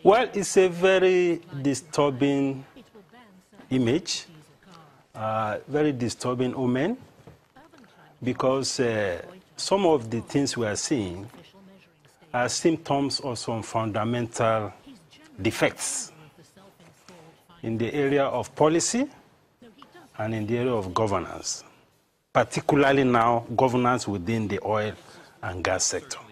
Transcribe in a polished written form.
Well, it's a very disturbing image, very disturbing omen, because some of the things we are seeing are symptoms of some fundamental defects in the area of policy and in the area of governance, particularly now governance within the oil and gas sector.